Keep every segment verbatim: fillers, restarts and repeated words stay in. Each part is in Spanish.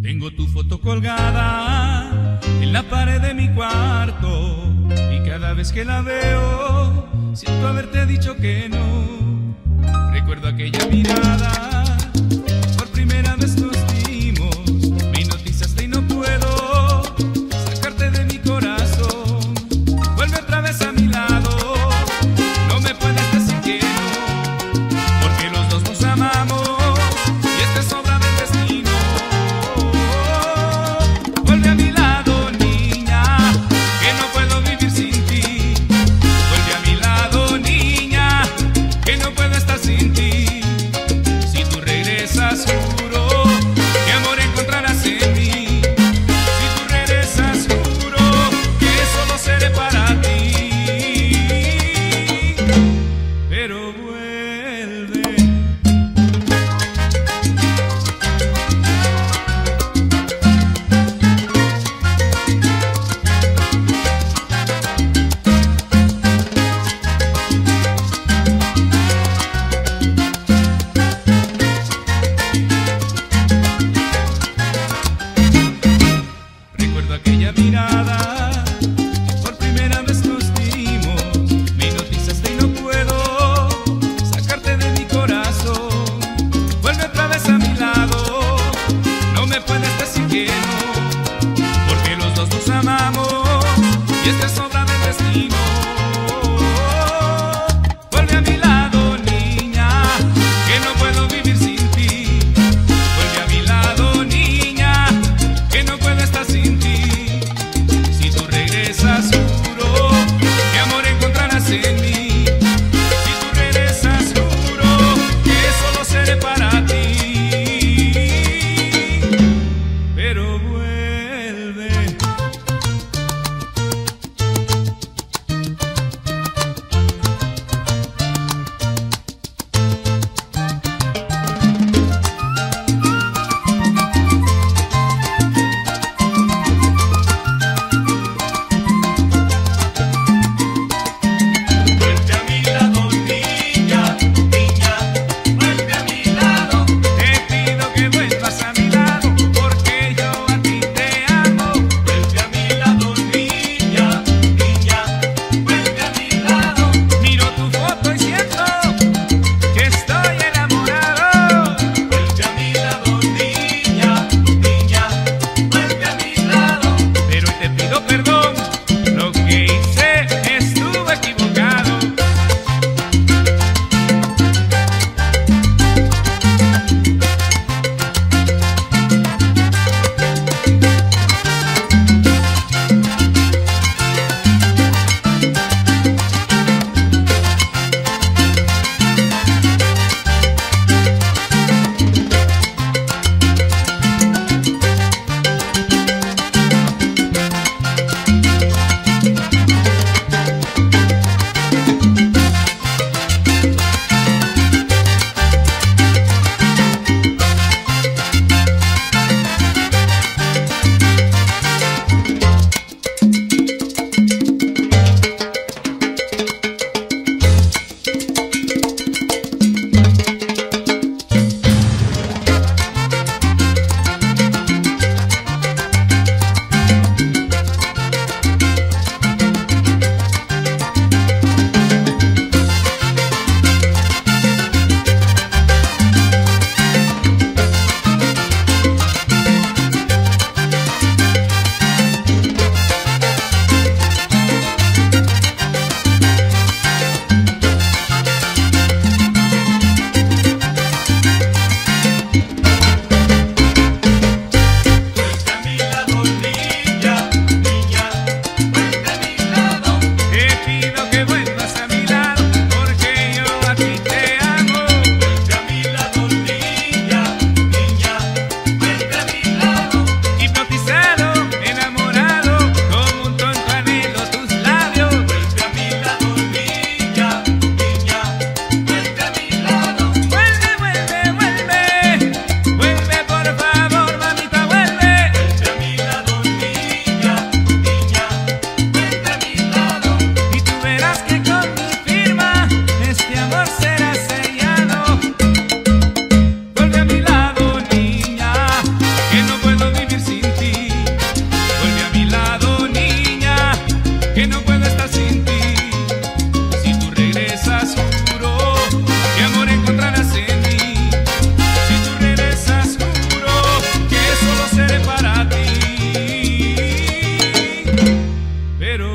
Tengo tu foto colgada en la pared de mi cuarto y cada vez que la veo siento haberte dicho que no. Recuerdo aquella mirada, por primera vez nos vimos, me hipnotizaste y no puedo sacarte de mi corazón. Vuelve otra vez a mi lado, no me puedes decir que no, porque los dos nos amamos y esta es obra del destino. Vuelve a mi lado, niña, que no puedo vivir sin ti. Vuelve a mi lado, niña, que no puedo estar sin ti. Si tú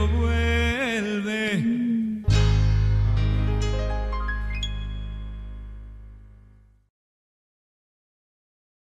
pero bueno.